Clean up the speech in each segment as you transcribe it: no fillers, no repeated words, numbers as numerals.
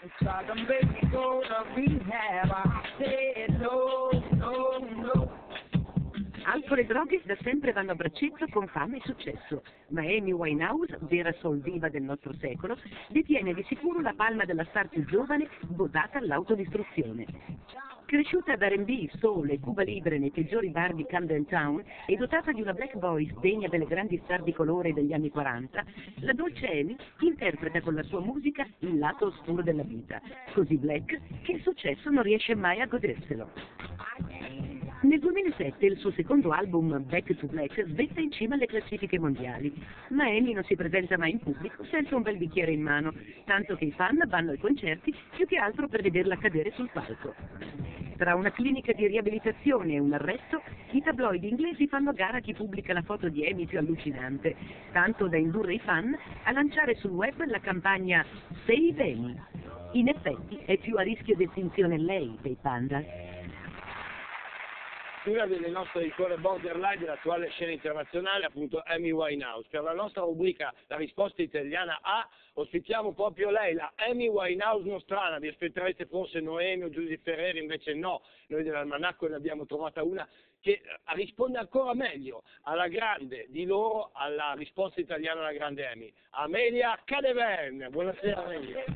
Talking baby go to rehab. I said no, no, no. Alcol e droghe da sempre vanno a braccetto con fame e successo, ma Amy Winehouse, vera soul diva del nostro secolo, detiene di sicuro la palma della star più giovane votata all'autodistruzione. Cresciuta ad R&B, soul e Cuba Libre nei peggiori bar di Camden Town e dotata di una black voice degna delle grandi star di colore degli anni 40, la dolce Amy interpreta con la sua musica il lato oscuro della vita, così black che il successo non riesce mai a goderselo. Nel 2007 il suo secondo album, Back to Black, svetta in cima alle classifiche mondiali, ma Amy non si presenta mai in pubblico senza un bel bicchiere in mano, tanto che i fan vanno ai concerti più che altro per vederla cadere sul palco. Tra una clinica di riabilitazione e un arresto, i tabloidi inglesi fanno a gara chi pubblica la foto di Amy più allucinante, tanto da indurre i fan a lanciare sul web la campagna Save Amy. In effetti è più a rischio di estinzione lei dei panda. Una delle nostre icone borderline dell'attuale scena internazionale, appunto Amy Winehouse. Per la nostra rubrica La risposta italiana A, ospitiamo proprio lei, la Amy Winehouse nostrana. Vi aspetterete forse Noemi o Giuseppe Ferreri, invece no, noi dell'Almanacco ne abbiamo trovata una che risponde ancora meglio alla grande di loro, alla risposta italiana alla grande Amy. Amelia Cadeven, buonasera Amelia.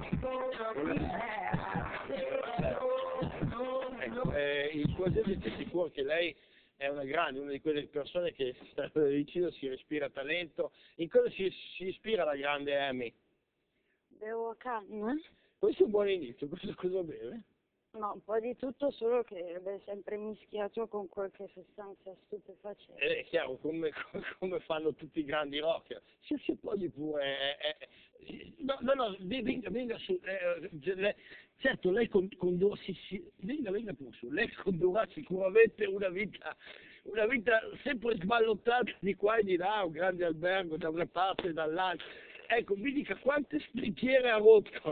Ecco, il Quasese è sicuro che lei è una di quelle persone che vicino si respira talento. In cosa si ispira la grande Amy? Bevo canna? Questo è un buon inizio, cosa beve? No, un po' di tutto, solo che è sempre mischiato con qualche sostanza stupefacente. È chiaro, come fanno tutti i grandi rocker. Si appoggi pure. No, venga su. Certo, lei venga pure su. Lei condurrà sicuramente una vita sempre sballottata di qua e di là, un grande albergo da una parte e dall'altra. Ecco, mi dica quante specchiere ha rotto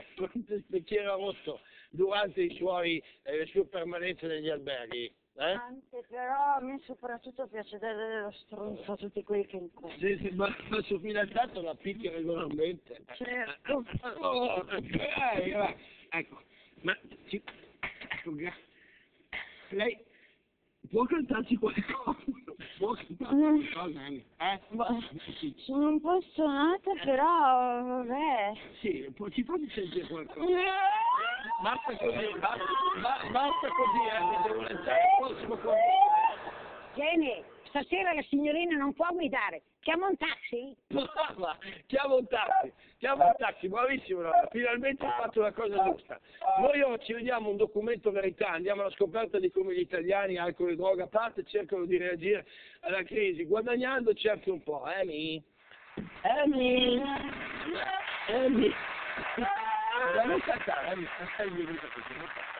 durante le sue permanenze negli alberghi. Tante, però a me soprattutto piace dare lo stronzo a tutti quelli che incontro. Sì, ma il suo fidanzato la picchia regolarmente. Certo. Ecco, ma lei può cantarci qualcosa? Sono un po' stonata, però vabbè. Sì, ci fate sentire qualcosa. Basta così, che devo lanciare il prossimo conto. Jenny, stasera la signorina non può guidare. Chiama un taxi? Brava, chiama un taxi, bravissimo, Laura. Finalmente hai fatto la cosa giusta. Noi ora ci vediamo un documento verità, andiamo alla scoperta di come gli italiani, alcol e droga a parte, cercano di reagire alla crisi, guadagnando certo un po'. Amy? Non cantare, Amy.